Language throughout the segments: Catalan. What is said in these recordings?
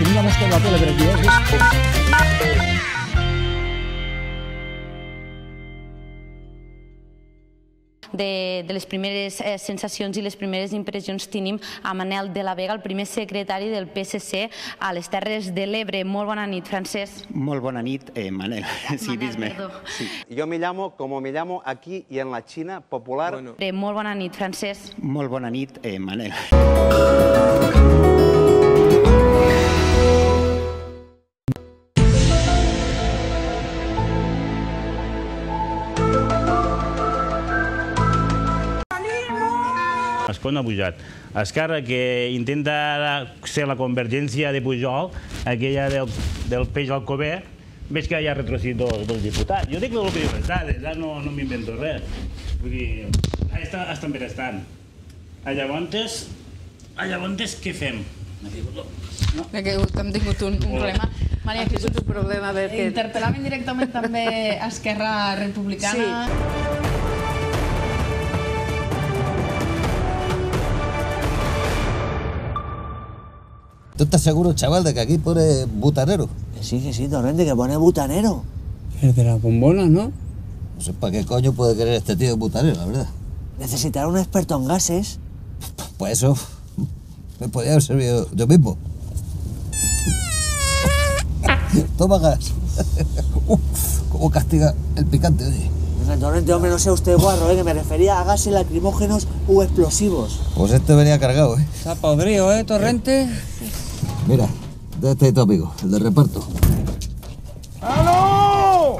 Tenia més que la tele per aquí, has vist? De les primeres sensacions i les primeres impressions tenim a Manel de la Vega, el primer secretari del PSC a les Terres de l'Ebre. Molt bona nit, Francesc. Molt bona nit, Manel. Sí, dis-me. Yo me llamo como me llamo aquí y en la China popular. Molt bona nit, Francesc. Molt bona nit, Manel. Escona ha pujat. Esquerra, que intenta ser la convergència de Pujol, aquella del peix al cover, veig que hi ha retrocit dos diputats. Jo dic el que diu les dades, no m'invento res. Vull dir, estan ben estant. Llavors, què fem? Que hem tingut un problema. Maria, ha tingut un problema, a veure... Interpel·laven directament també a Esquerra Republicana. ¿Tú estás seguro, chaval, de que aquí pone butanero? Que sí, Torrente, que pone butanero. Es de la bombona, ¿no? No sé para qué coño puede querer este tío butanero, la verdad. Necesitará un experto en gases. Pues eso me podría haber servido yo mismo. Toma gas. ¿Cómo castiga el picante, oye? Torrente, hombre, no sea usted guarro, que me refería a gases lacrimógenos u explosivos. Pues este venía cargado, Está podrido, Torrente. Mira, de este tópico, el de reparto. ¡Aló!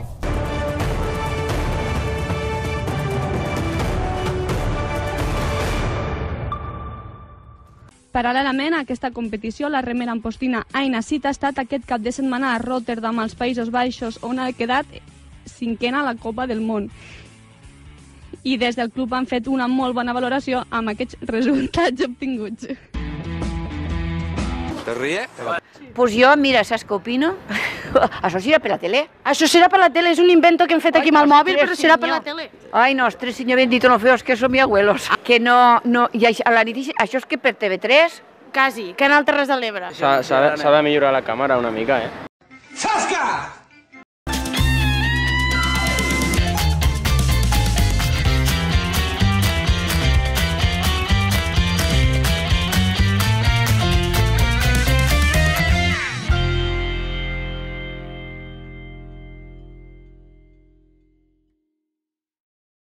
Paral·lelament a aquesta competició, la remera ampostina Aina Cita ha estat aquest cap de setmana a Rotterdam, als Països Baixos, on ha quedat cinquena a la Copa del Món. I des del club han fet una molt bona valoració amb aquests resultats obtinguts. ¿Te ríes? Pues jo, mira, saps què opino? Això serà per la tele. Això serà per la tele, és un invento que hem fet aquí amb el mòbil, però serà per la tele. Ai, nostre senyor bendito, no feos, que som mi abuelos. Que no, i a la nit, això és que per TV3? Quasi, Canal Terres de l'Ebre. S'ha de millorar la càmera una mica, Zasca!